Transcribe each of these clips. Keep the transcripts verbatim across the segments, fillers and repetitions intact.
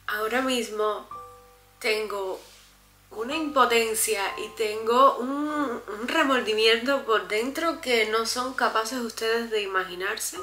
Ahora mismo tengo una impotencia y tengo un, un remordimiento por dentro que no son capaces ustedes de imaginarse.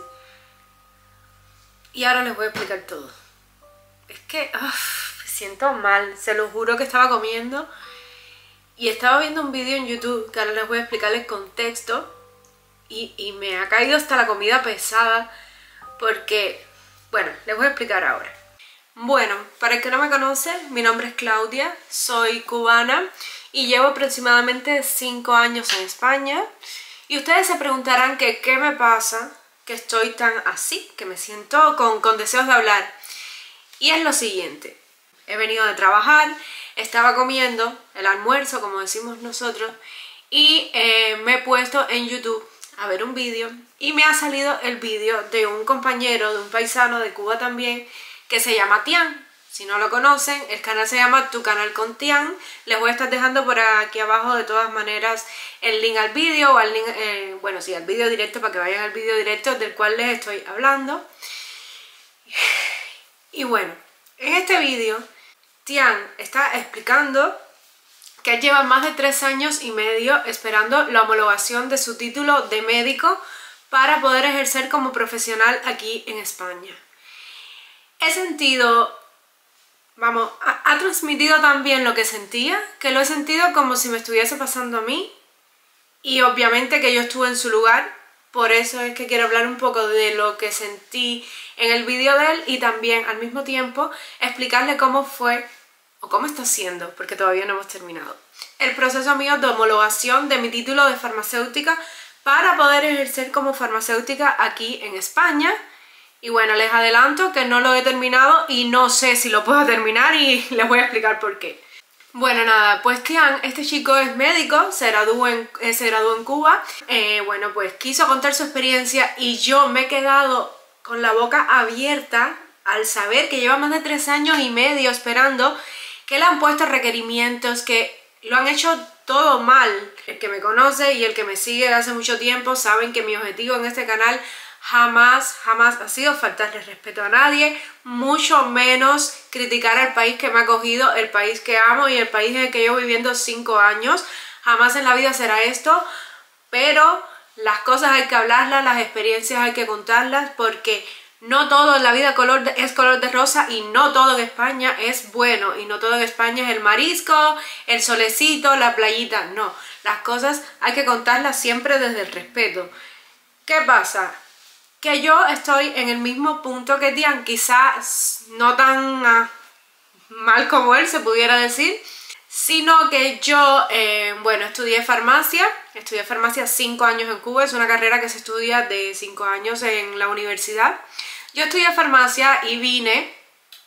Y ahora les voy a explicar todo. Es que uf, me siento mal, se lo juro que estaba comiendo y estaba viendo un vídeo en YouTube que ahora les voy a explicar el contexto y, y me ha caído hasta la comida pesada porque, bueno, les voy a explicar ahora. Bueno, para el que no me conoce, mi nombre es Claudia, soy cubana y llevo aproximadamente cinco años en España. Y ustedes se preguntarán que qué me pasa, que estoy tan así, que me siento con, con deseos de hablar. Y es lo siguiente, he venido de trabajar, estaba comiendo el almuerzo, como decimos nosotros, y eh, me he puesto en YouTube a ver un vídeo y me ha salido el vídeo de un compañero, de un paisano de Cuba también, que se llama Tian. Si no lo conocen, el canal se llama Tu Canal con Tian. Les voy a estar dejando por aquí abajo de todas maneras el link al vídeo o al link, eh, bueno, sí, al vídeo directo, para que vayan al vídeo directo del cual les estoy hablando. Y bueno, en este vídeo Tian está explicando que lleva más de tres años y medio esperando la homologación de su título de médico para poder ejercer como profesional aquí en España. He sentido, vamos, ha, ha transmitido también lo que sentía, que lo he sentido como si me estuviese pasando a mí y obviamente que yo estuve en su lugar, por eso es que quiero hablar un poco de lo que sentí en el vídeo de él y también al mismo tiempo explicarle cómo fue o cómo está siendo, porque todavía no hemos terminado, el proceso mío de homologación de mi título de farmacéutica para poder ejercer como farmacéutica aquí en España. Y bueno, les adelanto que no lo he terminado y no sé si lo puedo terminar y les voy a explicar por qué. Bueno, nada, pues Tian, este chico es médico, se graduó en, eh, se graduó en Cuba. Eh, bueno, pues quiso contar su experiencia y yo me he quedado con la boca abierta al saber que lleva más de tres años y medio esperando, que le han puesto requerimientos, que lo han hecho todo mal. El que me conoce y el que me sigue de hace mucho tiempo saben que mi objetivo en este canal jamás, jamás ha sido faltarle respeto a nadie, mucho menos criticar al país que me ha acogido, el país que amo y el país en el que llevo viviendo cinco años. Jamás en la vida será esto, pero las cosas hay que hablarlas, las experiencias hay que contarlas, porque no todo en la vida color de, es color de rosa y no todo en España es bueno y no todo en España es el marisco, el solecito, la playita, no. Las cosas hay que contarlas siempre desde el respeto. ¿Qué pasa? Que yo estoy en el mismo punto que Tian, quizás no tan uh, mal como él se pudiera decir, sino que yo, eh, bueno, estudié farmacia, estudié farmacia cinco años en Cuba, es una carrera que se estudia de cinco años en la universidad. Yo estudié farmacia y vine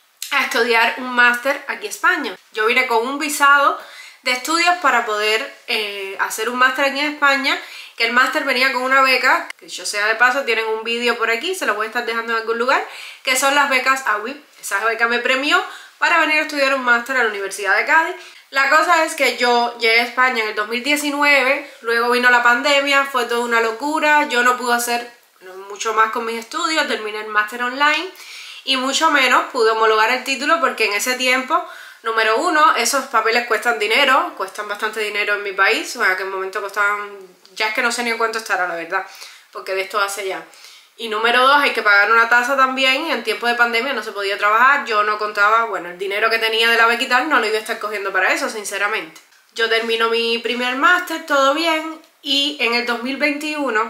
a estudiar un máster aquí en España. Yo vine con un visado de estudios para poder eh, hacer un máster aquí en España, que el máster venía con una beca, que yo sea de paso, tienen un vídeo por aquí, se lo voy a estar dejando en algún lugar, que son las becas A W I P. Esa beca me premió para venir a estudiar un máster a la Universidad de Cádiz. La cosa es que yo llegué a España en el dos mil diecinueve, luego vino la pandemia, fue toda una locura, yo no pude hacer mucho más con mis estudios, terminé el máster online y mucho menos pude homologar el título porque en ese tiempo, número uno, esos papeles cuestan dinero, cuestan bastante dinero en mi país, o sea, que en un momento costaban, ya es que no sé ni en cuánto estará la verdad, porque de esto hace ya. Y número dos, hay que pagar una tasa también, y en tiempo de pandemia no se podía trabajar, yo no contaba, bueno, el dinero que tenía de la beca y tal no lo iba a estar cogiendo para eso, sinceramente. Yo termino mi primer máster, todo bien, y en el dos mil veintiuno,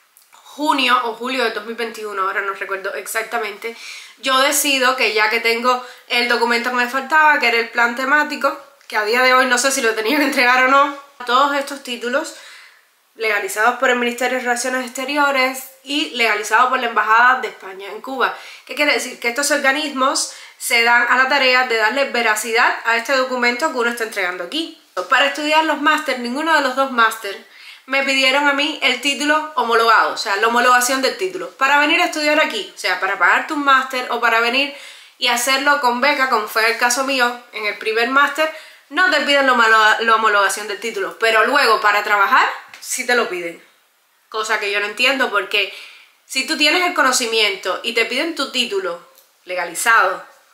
junio o julio del dos mil veintiuno, ahora no recuerdo exactamente, yo decido que ya que tengo el documento que me faltaba, que era el plan temático, que a día de hoy no sé si lo tenía que entregar o no, todos estos títulos legalizados por el Ministerio de Relaciones Exteriores y legalizados por la Embajada de España en Cuba. ¿Qué quiere decir? Que estos organismos se dan a la tarea de darle veracidad a este documento que uno está entregando aquí. Para estudiar los máster, ninguno de los dos máster me pidieron a mí el título homologado, o sea, la homologación del título. Para venir a estudiar aquí, o sea, para pagarte un máster o para venir y hacerlo con beca, como fue el caso mío en el primer máster, no te piden la, la homologación del título, pero luego para trabajar sí te lo piden. Cosa que yo no entiendo, porque si tú tienes el conocimiento y te piden tu título legalizado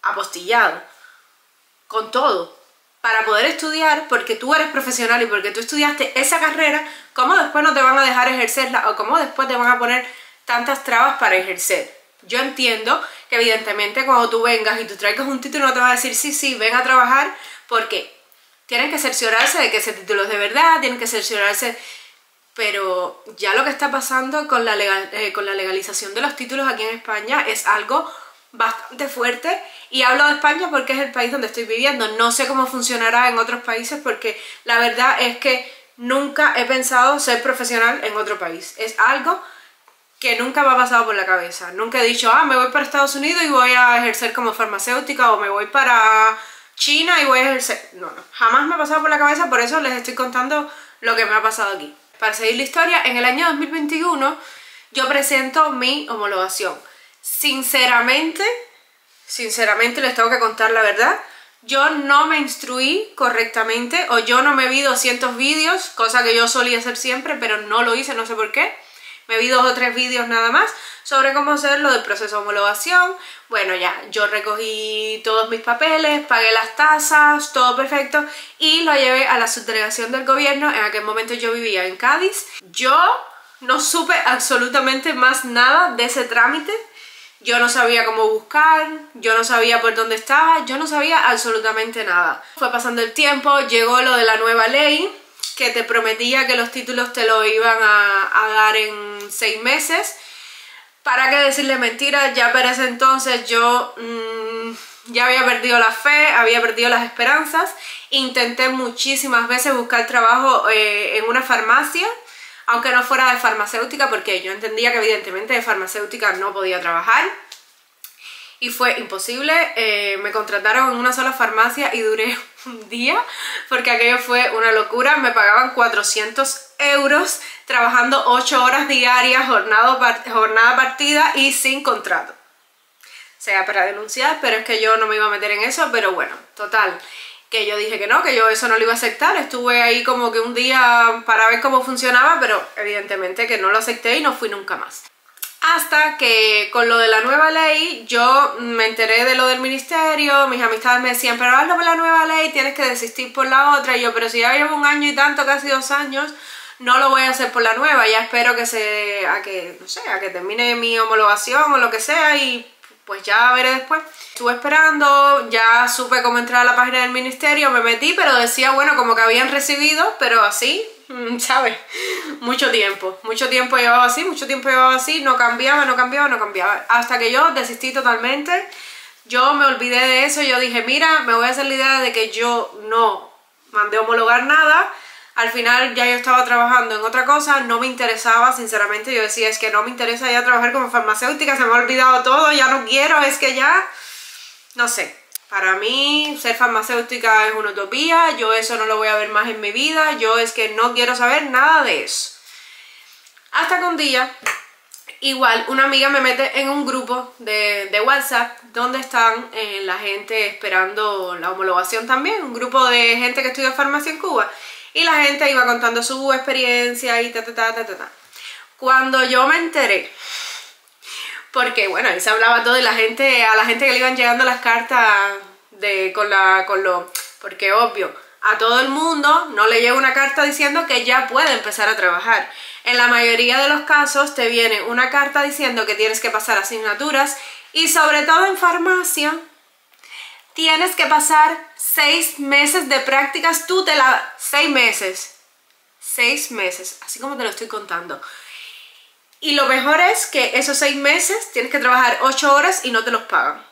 apostillado, con todo, para poder estudiar, porque tú eres profesional y porque tú estudiaste esa carrera, ¿cómo después no te van a dejar ejercerla? O ¿cómo después te van a poner tantas trabas para ejercer? Yo entiendo que evidentemente cuando tú vengas y tú traigas un título no te vas a decir sí, sí, ven a trabajar, porque tienen que cerciorarse de que ese título es de verdad, tienen que cerciorarse, pero ya lo que está pasando con la, legal, eh, con la legalización de los títulos aquí en España es algo bastante fuerte, y hablo de España porque es el país donde estoy viviendo. No sé cómo funcionará en otros países porque la verdad es que nunca he pensado ser profesional en otro país. Es algo que nunca me ha pasado por la cabeza. Nunca he dicho, ah, me voy para Estados Unidos y voy a ejercer como farmacéutica, o me voy para China y voy a ejercer... No, no, jamás me ha pasado por la cabeza, por eso les estoy contando lo que me ha pasado aquí. Para seguir la historia, en el año dos mil veintiuno yo presento mi homologación. Sinceramente, sinceramente les tengo que contar la verdad, yo no me instruí correctamente, o yo no me vi doscientos vídeos, cosa que yo solía hacer siempre, pero no lo hice, no sé por qué. Me vi dos o tres vídeos nada más sobre cómo hacer lo del proceso de homologación. Bueno, ya, yo recogí todos mis papeles, pagué las tasas, todo perfecto, y lo llevé a la subdelegación del gobierno. En aquel momento yo vivía en Cádiz. Yo no supe absolutamente más nada de ese trámite. Yo no sabía cómo buscar, yo no sabía por dónde estaba, yo no sabía absolutamente nada. Fue pasando el tiempo, llegó lo de la nueva ley, que te prometía que los títulos te lo iban a, a dar en seis meses. ¿Para qué decirle mentiras? Ya para ese entonces yo mmm, ya había perdido la fe, había perdido las esperanzas. Intenté muchísimas veces buscar trabajo eh, en una farmacia, aunque no fuera de farmacéutica, porque yo entendía que evidentemente de farmacéutica no podía trabajar. Y fue imposible. Eh, me contrataron en una sola farmacia y duré un día porque aquello fue una locura. Me pagaban cuatrocientos euros trabajando ocho horas diarias, jornada, jornada partida y sin contrato. O sea, para denunciar, pero es que yo no me iba a meter en eso. Pero bueno, total, que yo dije que no, que yo eso no lo iba a aceptar. Estuve ahí como que un día para ver cómo funcionaba, pero evidentemente que no lo acepté y no fui nunca más. Hasta que con lo de la nueva ley yo me enteré de lo del ministerio, mis amistades me decían, pero hazlo por la nueva ley, tienes que desistir por la otra. Y yo, pero si ya llevo un año y tanto, casi dos años, no lo voy a hacer por la nueva, ya espero que se, a que, no sé, a que termine mi homologación o lo que sea, y pues ya veré después. Estuve esperando, ya supe cómo entrar a la página del ministerio, me metí, pero decía, bueno, como que habían recibido, pero así, ¿sabes? Mucho tiempo, mucho tiempo llevaba así, mucho tiempo llevaba así, no cambiaba, no cambiaba, no cambiaba, hasta que yo desistí totalmente. Yo me olvidé de eso, yo dije, mira, me voy a hacer la idea de que yo no mandé a homologar nada. Al final ya yo estaba trabajando en otra cosa, no me interesaba, sinceramente. Yo decía, es que no me interesa ya trabajar como farmacéutica, se me ha olvidado todo, ya no quiero, es que ya, no sé. Para mí ser farmacéutica es una utopía, yo eso no lo voy a ver más en mi vida, yo es que no quiero saber nada de eso. Hasta que un día, igual, una amiga me mete en un grupo de, de WhatsApp donde están eh, la gente esperando la homologación también, un grupo de gente que estudia farmacia en Cuba. Y la gente iba contando su experiencia y ta ta ta ta ta ta. Cuando yo me enteré, porque bueno, ahí se hablaba todo y la gente, a la gente que le iban llegando las cartas de, con la, con lo, porque obvio, a todo el mundo no le llega una carta diciendo que ya puede empezar a trabajar. En la mayoría de los casos te viene una carta diciendo que tienes que pasar asignaturas, y sobre todo en farmacia tienes que pasar seis meses de prácticas tuteladas. Seis meses. Seis meses. Así como te lo estoy contando. Y lo mejor es que esos seis meses tienes que trabajar ocho horas y no te los pagan.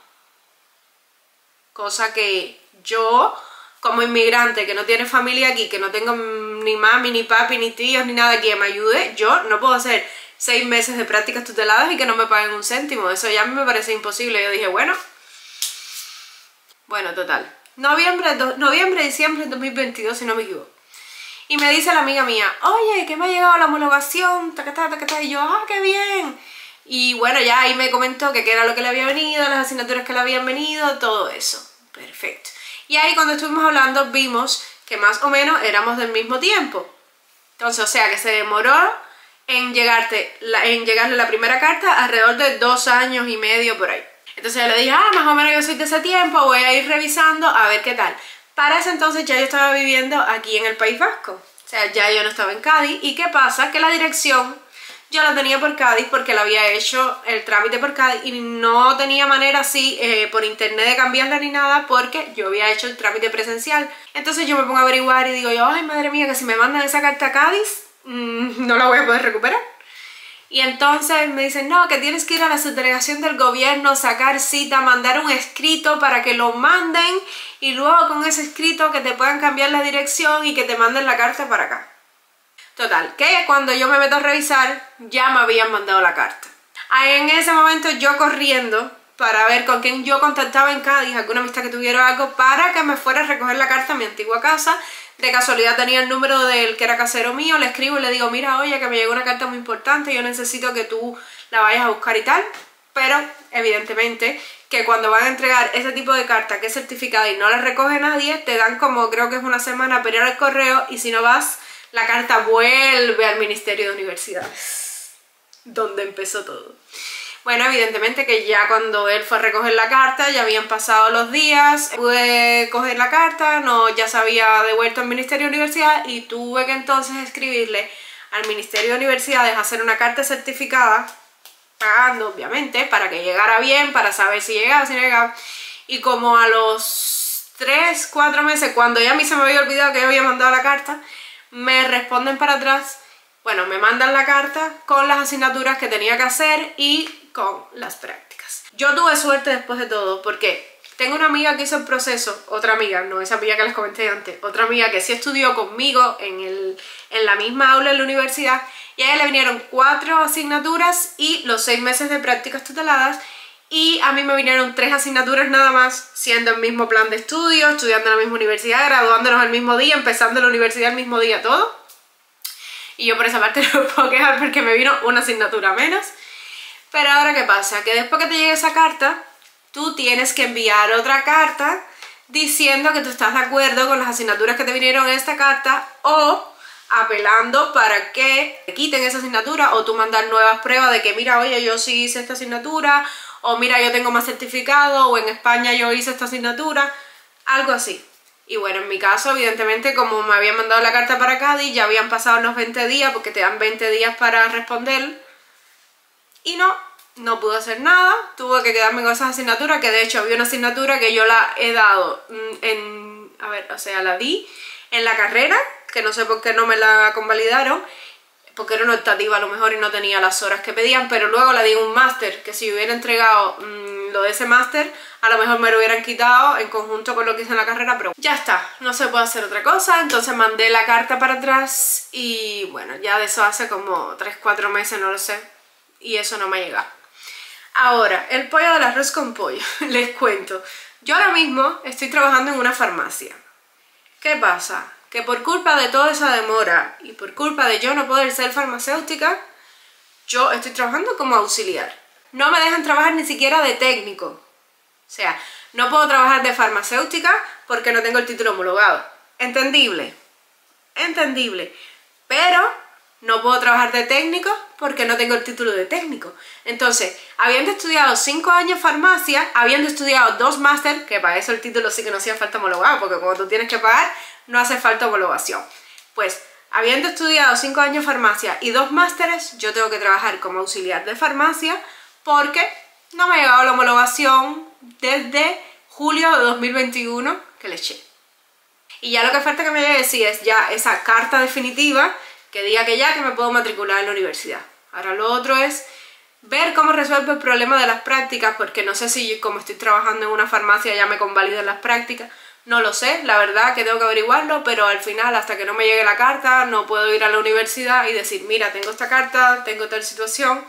Cosa que yo, como inmigrante, que no tiene familia aquí, que no tengo ni mami, ni papi, ni tíos, ni nada que me ayude, yo no puedo hacer seis meses de prácticas tuteladas y que no me paguen un céntimo. Eso ya me parece imposible. Yo dije, bueno... Bueno, total. Noviembre, do, noviembre, diciembre de dos mil veintidós, si no me equivoco. Y me dice la amiga mía, oye, que me ha llegado la homologación, tacatá, tacatá, y yo, ah, qué bien. Y bueno, ya ahí me comentó que qué era lo que le había venido, las asignaturas que le habían venido, todo eso. Perfecto. Y ahí cuando estuvimos hablando vimos que más o menos éramos del mismo tiempo. Entonces, o sea, que se demoró en, llegarte la, en llegarle la primera carta alrededor de dos años y medio por ahí. Entonces yo le dije, ah, más o menos yo soy de ese tiempo, voy a ir revisando a ver qué tal. Para ese entonces ya yo estaba viviendo aquí en el País Vasco, o sea, ya yo no estaba en Cádiz. ¿Y qué pasa? Que la dirección yo la tenía por Cádiz porque la había hecho el trámite por Cádiz y no tenía manera así eh, por internet de cambiarla ni nada porque yo había hecho el trámite presencial. Entonces yo me pongo a averiguar y digo yo, ay madre mía, que si me mandan esa carta a Cádiz mmm, no la voy a poder recuperar. Y entonces me dicen, no, que tienes que ir a la subdelegación del gobierno, sacar cita, mandar un escrito para que lo manden y luego con ese escrito que te puedan cambiar la dirección y que te manden la carta para acá. Total, que cuando yo me meto a revisar ya me habían mandado la carta. En ese momento yo corriendo para ver con quién yo contactaba en Cádiz, alguna amistad que tuviera algo, para que me fuera a recoger la carta a mi antigua casa. De casualidad tenía el número del que era casero mío, le escribo y le digo, mira, oye, que me llegó una carta muy importante, yo necesito que tú la vayas a buscar y tal. Pero evidentemente que cuando van a entregar ese tipo de carta que es certificada y no la recoge nadie, te dan como, creo que es una semana para ir al correo, y si no vas, la carta vuelve al Ministerio de Universidades, donde empezó todo. Bueno, evidentemente que ya cuando él fue a recoger la carta ya habían pasado los días, pude coger la carta, no, ya se había devuelto al Ministerio de Universidad y tuve que entonces escribirle al Ministerio de Universidades, hacer una carta certificada, pagando obviamente, para que llegara bien, para saber si llegaba, si no llegaba. Y como a los tres, cuatro meses, cuando ya a mí se me había olvidado que yo había mandado la carta, me responden para atrás, bueno, me mandan la carta con las asignaturas que tenía que hacer y con las prácticas. Yo tuve suerte después de todo, porque tengo una amiga que hizo el proceso, otra amiga, no esa amiga que les comenté antes, otra amiga que sí estudió conmigo en, el, en la misma aula en la universidad, y a ella le vinieron cuatro asignaturas y los seis meses de prácticas tuteladas, y a mí me vinieron tres asignaturas nada más, siendo el mismo plan de estudio, estudiando en la misma universidad, graduándonos el mismo día, empezando la universidad el mismo día, todo. Y yo por esa parte no me puedo quejar porque me vino una asignatura menos. Pero ahora ¿qué pasa? Que después que te llegue esa carta, tú tienes que enviar otra carta diciendo que tú estás de acuerdo con las asignaturas que te vinieron en esta carta, o apelando para que te quiten esa asignatura, o tú mandar nuevas pruebas de que mira, oye, yo sí hice esta asignatura, o mira, yo tengo más certificado, o en España yo hice esta asignatura, algo así. Y bueno, en mi caso, evidentemente, como me habían mandado la carta para Cádiz, ya habían pasado unos veinte días, porque te dan veinte días para responder. Y no, no pude hacer nada, tuve que quedarme con esas asignaturas, que de hecho había una asignatura que yo la he dado en, a ver, o sea, la di en la carrera, que no sé por qué no me la convalidaron, porque era una optativa a lo mejor y no tenía las horas que pedían, pero luego la di en un máster, que si hubiera entregado mmm, lo de ese máster, a lo mejor me lo hubieran quitado en conjunto con lo que hice en la carrera, pero ya está, no se puede hacer otra cosa. Entonces mandé la carta para atrás y bueno, ya de eso hace como tres cuatro meses, no lo sé, y eso no me ha llegado. Ahora, el pollo del arroz con pollo, les cuento. Yo ahora mismo estoy trabajando en una farmacia. ¿Qué pasa? Que por culpa de toda esa demora y por culpa de yo no poder ser farmacéutica, yo estoy trabajando como auxiliar. No me dejan trabajar ni siquiera de técnico. O sea, no puedo trabajar de farmacéutica porque no tengo el título homologado. Entendible. Entendible. Pero no puedo trabajar de técnico porque no tengo el título de técnico. Entonces, habiendo estudiado cinco años farmacia, habiendo estudiado dos máster, que para eso el título sí que no hacía falta homologado, porque como tú tienes que pagar, no hace falta homologación. Pues, habiendo estudiado cinco años farmacia y dos másteres, yo tengo que trabajar como auxiliar de farmacia porque no me ha llegado la homologación desde julio de dos mil veintiuno que le eché. Y ya lo que falta que me llegue sí es ya esa carta definitiva que diga que ya que me puedo matricular en la universidad. Ahora lo otro es ver cómo resuelvo el problema de las prácticas, porque no sé si como estoy trabajando en una farmacia ya me convalidan las prácticas. No lo sé, la verdad que tengo que averiguarlo, pero al final hasta que no me llegue la carta no puedo ir a la universidad y decir, mira, tengo esta carta, tengo tal situación.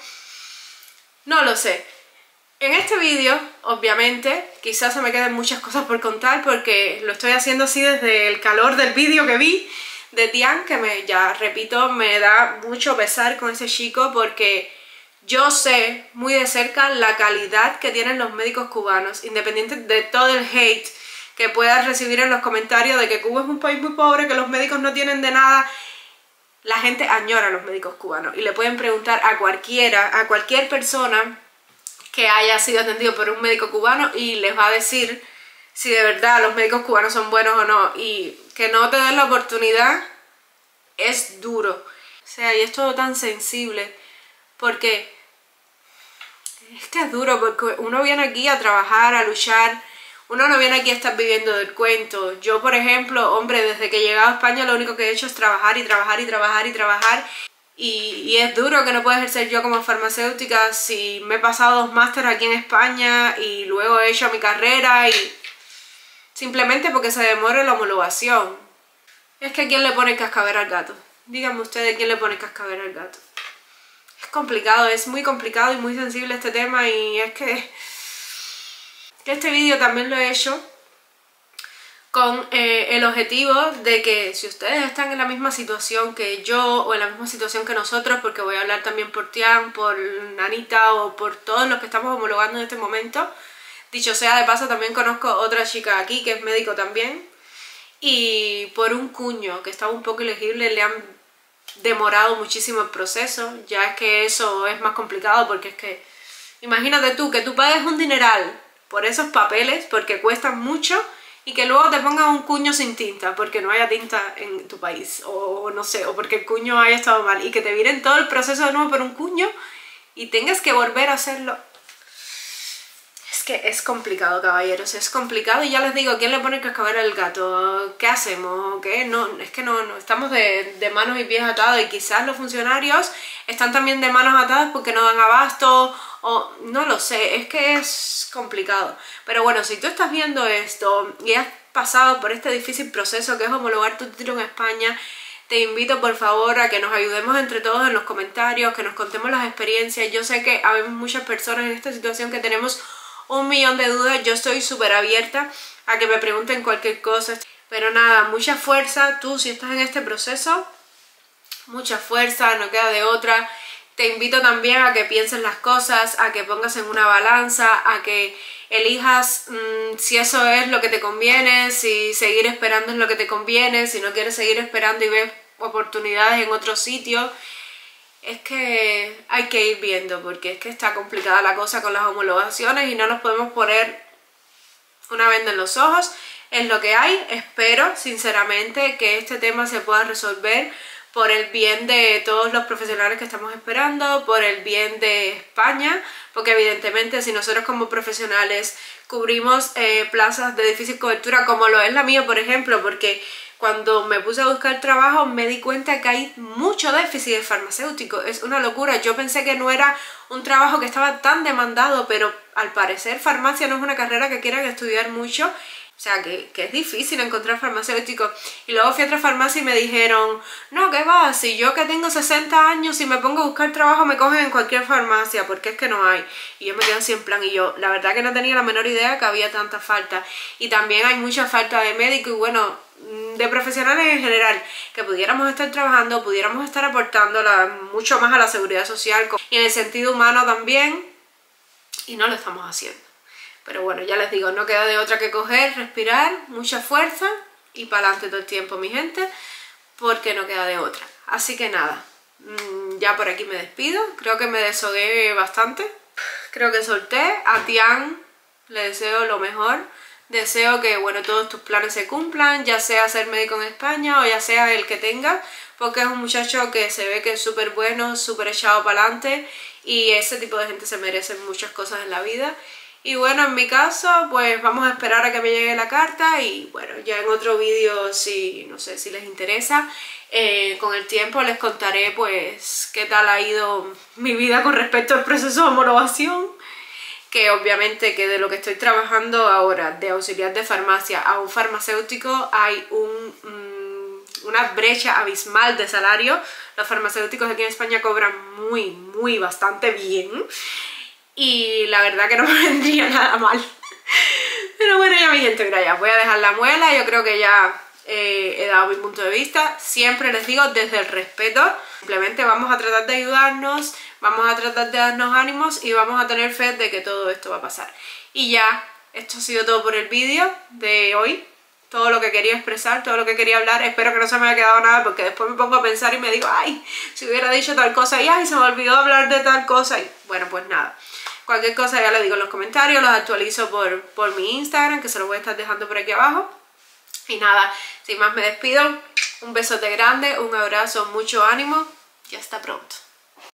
No lo sé. En este vídeo, obviamente, quizás se me queden muchas cosas por contar porque lo estoy haciendo así desde el calor del vídeo que vi de Tian, que me, ya repito, me da mucho pesar con ese chico porque yo sé muy de cerca la calidad que tienen los médicos cubanos, independiente de todo el hate que puedas recibir en los comentarios de que Cuba es un país muy pobre, que los médicos no tienen de nada. La gente añora a los médicos cubanos y le pueden preguntar a cualquiera, a cualquier persona que haya sido atendido por un médico cubano y les va a decir si de verdad los médicos cubanos son buenos o no, y que no te den la oportunidad es duro. O sea, y es todo tan sensible, porque es que es duro, porque uno viene aquí a trabajar, a luchar, uno no viene aquí a estar viviendo del cuento. Yo, por ejemplo, hombre, desde que he llegado a España lo único que he hecho es trabajar y trabajar y trabajar y trabajar, y, y es duro que no pueda ejercer yo como farmacéutica si me he pasado dos másteres aquí en España y luego he hecho mi carrera y simplemente porque se demore la homologación. Es que ¿quién le pone el cascabel al gato? Díganme ustedes quién le pone el cascabel al gato. Es complicado, es muy complicado y muy sensible este tema, y es que, que este vídeo también lo he hecho con eh, el objetivo de que si ustedes están en la misma situación que yo o en la misma situación que nosotros, porque voy a hablar también por Tian, por Anita o por todos los que estamos homologando en este momento. Dicho sea de paso, también conozco otra chica aquí que es médico también, y por un cuño que estaba un poco ilegible le han demorado muchísimo el proceso. Ya es que eso es más complicado, porque es que imagínate tú que tú pagues un dineral por esos papeles porque cuestan mucho y que luego te pongan un cuño sin tinta porque no haya tinta en tu país, o no sé, o porque el cuño haya estado mal, y que te viren todo el proceso de nuevo por un cuño y tengas que volver a hacerlo. Es que es complicado, caballeros, es complicado, y ya les digo, ¿quién le pone el cascabel al gato? ¿Qué hacemos? ¿Qué? No, es que no, no estamos de, de manos y pies atados, y quizás los funcionarios están también de manos atadas porque no dan abasto, o no lo sé, es que es complicado. Pero bueno, si tú estás viendo esto y has pasado por este difícil proceso que es homologar tu título en España, te invito por favor a que nos ayudemos entre todos en los comentarios, que nos contemos las experiencias. Yo sé que hay muchas personas en esta situación que tenemos un millón de dudas. Yo estoy súper abierta a que me pregunten cualquier cosa, pero nada, mucha fuerza. Tú, si estás en este proceso, mucha fuerza, no queda de otra. Te invito también a que pienses las cosas, a que pongas en una balanza, a que elijas mmm, si eso es lo que te conviene, si seguir esperando es lo que te conviene, si no quieres seguir esperando y ves oportunidades en otro sitio. Es que hay que ir viendo, porque es que está complicada la cosa con las homologaciones y no nos podemos poner una venda en los ojos. Es lo que hay. Espero sinceramente que este tema se pueda resolver por el bien de todos los profesionales que estamos esperando, por el bien de España, porque evidentemente si nosotros como profesionales cubrimos eh, plazas de difícil cobertura, como lo es la mía, por ejemplo, porque cuando me puse a buscar trabajo me di cuenta que hay mucho déficit de farmacéuticos. Es una locura. Yo pensé que no era un trabajo que estaba tan demandado, pero al parecer farmacia no es una carrera que quieran estudiar mucho. O sea, que, que es difícil encontrar farmacéuticos. Y luego fui a otra farmacia y me dijeron, no, ¿qué va? Si yo que tengo sesenta años, si me pongo a buscar trabajo me cogen en cualquier farmacia, porque es que no hay. Y yo me quedo así en plan, y yo la verdad que no tenía la menor idea que había tanta falta. Y también hay mucha falta de médicos y bueno, de profesionales en general, que pudiéramos estar trabajando, pudiéramos estar aportando la, mucho más a la seguridad social y en el sentido humano también, y no lo estamos haciendo. Pero bueno, ya les digo, no queda de otra que coger, respirar, mucha fuerza y para adelante todo el tiempo, mi gente, porque no queda de otra. Así que nada, ya por aquí me despido. Creo que me deshogué bastante, creo que solté. A Tian le deseo lo mejor. Deseo que bueno, todos tus planes se cumplan, ya sea ser médico en España o ya sea el que tenga, porque es un muchacho que se ve que es súper bueno, súper echado para adelante, y ese tipo de gente se merece muchas cosas en la vida. Y bueno, en mi caso, pues vamos a esperar a que me llegue la carta y bueno, ya en otro vídeo, si no sé si les interesa, eh, con el tiempo les contaré pues qué tal ha ido mi vida con respecto al proceso de homologación. Que obviamente que de lo que estoy trabajando ahora, de auxiliar de farmacia a un farmacéutico, hay un, um, una brecha abismal de salario. Los farmacéuticos aquí en España cobran muy, muy, bastante bien. Y la verdad que no me vendría nada mal. Pero bueno, ya mi gente, mira, ya voy a dejar la muela. Yo creo que ya eh, he dado mi punto de vista. Siempre les digo desde el respeto. Simplemente vamos a tratar de ayudarnos, vamos a tratar de darnos ánimos y vamos a tener fe de que todo esto va a pasar. Y ya, esto ha sido todo por el vídeo de hoy. Todo lo que quería expresar, todo lo que quería hablar. Espero que no se me haya quedado nada, porque después me pongo a pensar y me digo, ay, si hubiera dicho tal cosa y ay, se me olvidó hablar de tal cosa. Y bueno, pues nada. Cualquier cosa ya le digo en los comentarios, los actualizo por, por mi Instagram, que se los voy a estar dejando por aquí abajo. Y nada, sin más me despido. Un besote grande, un abrazo, mucho ánimo y hasta pronto.